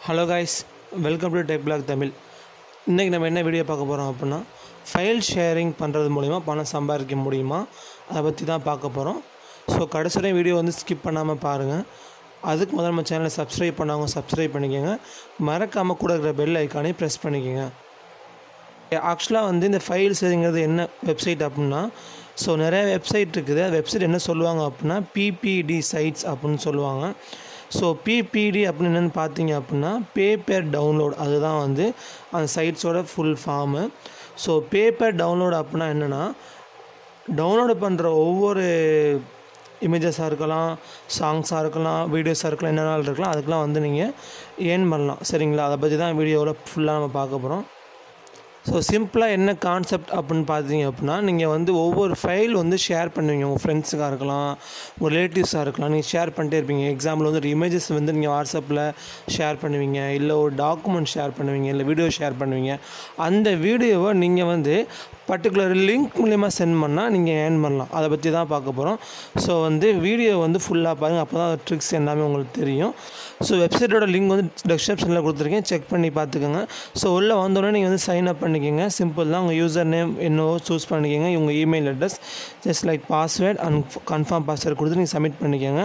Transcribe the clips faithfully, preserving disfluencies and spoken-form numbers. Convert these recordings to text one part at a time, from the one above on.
Hello guys, welcome to tech blog Tamil. இன்றைக்கி நம்ம என்ன வீடியோ பார்க்க போகிறோம் அப்படின்னா, ஃபைல் ஷேரிங் பண்ணுறது மூலிமா பணம் சம்பாதிக்க முடியுமா அதை பற்றி தான் பார்க்க போகிறோம். ஸோ கடைசி வரையும் வீடியோ வந்து ஸ்கிப் பண்ணாமல் பாருங்கள். அதுக்கு முதல்ல நம்ம சேனலை சப்ஸ்கிரைப் பண்ணாங்க சப்ஸ்கிரைப் பண்ணிக்கோங்க. மறக்காமல் கூட இருக்கிற பெல் ஐக்கானே ப்ரெஸ் பண்ணிக்கோங்க. ஆக்சுவலாக வந்து இந்த ஃபைல் ஷேரிங்கிறது என்ன வெப்சைட் அப்படின்னா, ஸோ நிறைய வெப்சைட் இருக்குது. வெப்சைட் என்ன சொல்லுவாங்க அப்படின்னா பிபிடி சைட்ஸ் அப்படின்னு சொல்லுவாங்க. ஸோ பிபிடி அப்படின்னு என்னென்னு பார்த்தீங்க அப்படின்னா பேப்பர் டவுன்லோட், அதுதான் வந்து அந்த சைட்ஸோட full form. So paper download அப்படின்னா என்னென்னா, டவுன்லோடு பண்ணுற ஒவ்வொரு இமேஜஸாக இருக்கலாம், சாங்ஸாக இருக்கலாம், வீடியோஸாக இருக்கலாம், என்னென்ன இருக்கலாம், அதுக்கெலாம் வந்து நீங்கள் ஏர்ன் பண்ணலாம். சரிங்களா? அதை பற்றி தான் வீடியோவில் ஃபுல்லாக நம்ம பார்க்க போகிறோம். ஸோ சிம்பிளாக என்ன கான்செப்ட் அப்படின்னு பார்த்தீங்க அப்படின்னா, நீங்கள் வந்து ஒவ்வொரு ஃபைல் வந்து ஷேர் பண்ணுவீங்க. உங்கள் ஃப்ரெண்ட்ஸுக்காக இருக்கலாம், உங்கள் ரிலேட்டிவ்ஸாக இருக்கலாம், நீங்கள் ஷேர் பண்ணிட்டே இருப்பீங்க. எக்ஸாம்பிள் வந்து ஒரு இமேஜஸ் வந்து நீங்கள் வாட்ஸ்அப்பில் ஷேர் பண்ணுவீங்க, இல்லை ஒரு டாக்குமெண்ட் ஷேர் பண்ணுவீங்க, இல்லை வீடியோ ஷேர் பண்ணுவீங்க. அந்த வீடியோவை நீங்கள் வந்து பர்டிகுலர் லிங்க் மூலிமா சென்ட் பண்ணால் நீங்கள் ஏர்ன் பண்ணலாம். அதை பற்றி தான் பார்க்க போகிறோம். ஸோ வந்து வீடியோ வந்து ஃபுல்லாக பாருங்கள், அப்போ தான் ட்ரிக்ஸ் எல்லாமே உங்களுக்கு தெரியும். ஸோ வெப்சைட்டோட லிங்க் வந்து டிஸ்கிரிப்ஷனில் கொடுத்துருக்கேன், செக் பண்ணி பார்த்துக்கோங்க. ஸோ உள்ளே வந்தோடனே நீங்கள் வந்து சைன் அப் பண்ணிக்கோங்க. சிம்பிள் தான். உங்கள் யூசர் நேம் என்னவோ சூஸ் பண்ணிக்கோங்க. உங்கள் email address just like password and confirm password கொடுத்து நீங்கள் சப்மிட் பண்ணிக்கோங்க.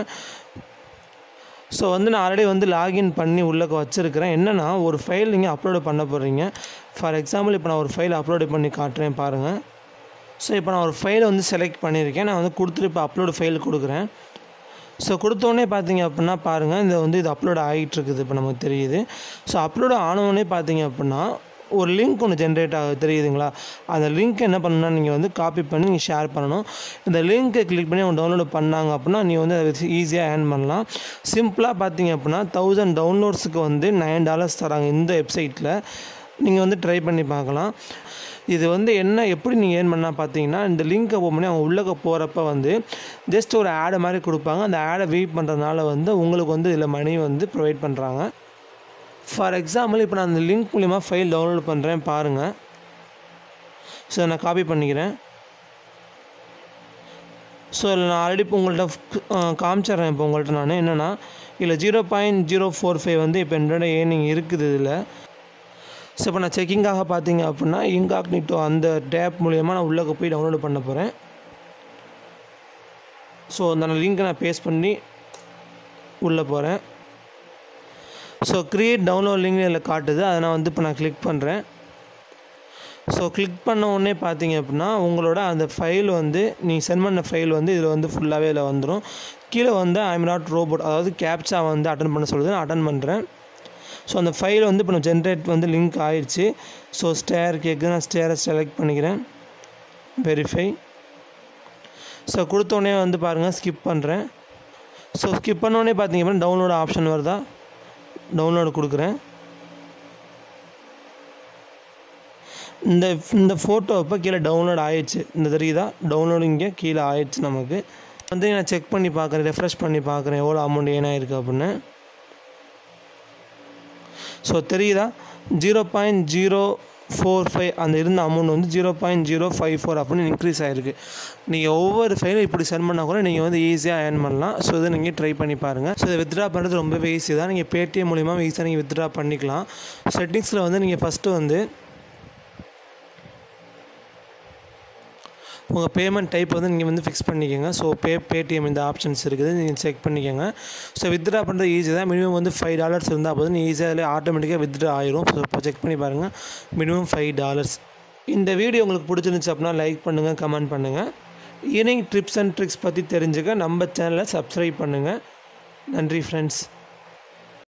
ஸோ வந்து நான் ஆல்ரெடி வந்து லாகின் பண்ணி உள்ளே வச்சுருக்கிறேன். என்னென்னா, ஒரு ஃபைல் நீங்கள் அப்லோடு பண்ண போகிறீங்க. ஃபார் எக்ஸாம்பிள் இப்போ நான் ஒரு ஃபைல் அப்லோடு பண்ணி காட்டுறேன் பாருங்கள். ஸோ இப்போ நான் ஒரு ஃபைலை வந்து செலக்ட் பண்ணியிருக்கேன். நான் வந்து கொடுத்துட்டு இப்போ அப்லோடு ஃபைல் கொடுக்குறேன். ஸோ கொடுத்தோடனே பார்த்தீங்க அப்படின்னா பாருங்கள், இந்த வந்து இது அப்லோடு ஆகிட்டுருக்குது. இப்போ நமக்கு தெரியுது. ஸோ அப்லோடு ஆனவுடனே பார்த்தீங்க அப்படின்னா ஒரு லிங்க் ஒன்று ஜென்ரேட் ஆக தெரியுதுங்களா? அந்த லிங்க் என்ன பண்ணணும்னா, நீங்கள் வந்து காப்பி பண்ணி நீங்கள் ஷேர் பண்ணணும். இந்த லிங்க்கை கிளிக் பண்ணி அவங்க டவுன்லோடு பண்ணாங்க அப்படின்னா நீங்கள் வந்து அதை ஈஸியாக ஏர்ன் பண்ணலாம். சிம்பிளாக பார்த்தீங்க அப்படின்னா தௌசண்ட் டவுன்லோட்ஸுக்கு வந்து நைன் டாலர்ஸ் தராங்க இந்த வெப்சைட்டில். நீங்கள் வந்து ட்ரை பண்ணி பார்க்கலாம். இது வந்து என்ன எப்படி நீங்கள் ஏர்ன் பண்ணால் பார்த்தீங்கன்னா, இந்த லிங்க்கை ஓப்பன் பண்ணி அவங்க உள்ளே போகிறப்ப வந்து ஜஸ்ட் ஒரு ஆடை மாதிரி கொடுப்பாங்க. அந்த ஆடை வெயிட் பண்ணுறதுனால வந்து உங்களுக்கு வந்து இதில் மணி வந்து ப்ரொவைட் பண்ணுறாங்க. ஃபார் எக்ஸாம்பிள் இப்போ நான் அந்த லிங்க் மூலிமா ஃபைல் டவுன்லோட் பண்ணுறேன் பாருங்கள். ஸோ நான் காப்பி பண்ணிக்கிறேன். ஸோ இதில் நான் ஆல்ரெடி இப்போ உங்கள்கிட்ட காமிச்சிட்றேன். இப்போ உங்கள்கிட்ட நான் என்னென்னா, இல்லை zero point zero four five வந்து இப்போ என்னோட ஏர்னிங் இருக்குது இதில். ஸோ இப்போ நான் செக்கிங்காக பார்த்தீங்க அப்படின்னா இன்காக்னிட்டோ அந்த டேப் மூலிமா நான் உள்ளே போய் டவுன்லோடு பண்ண போகிறேன். ஸோ அந்த லிங்க்கை நான் பேஸ்ட் பண்ணி உள்ளே போகிறேன். ஸோ க்ரியேட் டவுன்லோட் லிங்க் இதில் காட்டுது. அதை நான் வந்து இப்போ நான் கிளிக் பண்ணுறேன். ஸோ கிளிக் பண்ண உடனே பார்த்தீங்க அப்படின்னா உங்களோட அந்த ஃபைல் வந்து நீங்கள் சென்ட் பண்ண ஃபைல் வந்து இதில் வந்து ஃபுல்லாகவே இதில் வந்துடும். கீழே வந்து ஐ எம் நாட் ரோபோட், அதாவது கேப்சா வந்து அட்டன் பண்ண சொல்லுது. நான் அட்டன் பண்ணுறேன். ஸோ அந்த ஃபைல் வந்து இப்போ நான் ஜென்ரேட் வந்து லிங்க் ஆயிடுச்சு. ஸோ ஸ்டேர் கேட்குது. நான் ஸ்டேரை செலக்ட் பண்ணிக்கிறேன். வெரிஃபை. ஸோ கொடுத்தோடனே வந்து பாருங்கள் ஸ்கிப் பண்ணுறேன். ஸோ ஸ்கிப் பண்ணோடனே பார்த்தீங்க அப்படின்னா டவுன்லோட் ஆப்ஷன் வருதா, டவுன்லோடு கொடுக்குறேன். இந்த இந்த ஃபோட்டோ இப்போ கீழே டவுன்லோட் ஆயிடுச்சு. இந்த தெரியுதா, டவுன்லோடு இங்கே கீழே ஆயிடுச்சு. நமக்கு வந்து நான் செக் பண்ணி பார்க்குறேன், ரெஃப்ரெஷ் பண்ணி பார்க்குறேன் எவ்வளோ அமௌண்ட் ஏனாயிருக்கு அப்படின்னு. ஸோ தெரியுதா, zero point zero four five அந்த இருந்த அமௌண்ட் வந்து zero point zero five four அப்படின்னு இன்க்ரீஸ் ஆகிருக்கு. நீங்கள் ஒவ்வொரு ஃபைலும் இப்படி சென்ட் பண்ணால் கூட நீங்கள் வந்து ஈஸியாக ஏர்ன் பண்ணலாம். ஸோ இதை நீங்கள் ட்ரை பண்ணி பாருங்கள். ஸோ இதை வித்ட்ரா பண்ணுறது ரொம்பவே ஈஸி தான். நீங்கள் பேடிஎம் மூலிமா ஈஸியாக நீங்கள் வித்ட்ரா பண்ணிக்கலாம். செட்டிங்ஸில் வந்து நீங்கள் ஃபஸ்ட்டு வந்து உங்கள் பேமெண்ட் டைப் வந்து நீங்கள் வந்து ஃபிக்ஸ் பண்ணிக்கோங்க. ஸோ பே பேடிஎம் இந்த ஆப்ஷன்ஸ் இருக்குது, நீங்கள் செக் பண்ணிக்கோங்க. ஸோ வித்ட்ரா பண்ணுறது ஈஸி தான். மினிமம் வந்து ஃபைவ் டாலர்ஸ் இருந்தால் போதும், நீங்கள் ஈஸியாக அதில் ஆட்டோமேட்டிக்காக வித்ட்ரா ஆயிரும். ஸோ இப்போ செக் பண்ணி பாருங்கள், மினிமம் ஃபைவ் டாலர்ஸ். இந்த வீடியோ உங்களுக்கு பிடிச்சிருந்துச்சு அப்படின்னா லைக் பண்ணுங்கள், கமெண்ட் பண்ணுங்கள். ஈவினிங் ட்ரிப்ஸ் அண்ட் ட்ரிக்ஸ் பற்றி தெரிஞ்சுக்க நம்ம சேனலை சப்ஸ்கிரைப் பண்ணுங்கள். நன்றி ஃப்ரெண்ட்ஸ்.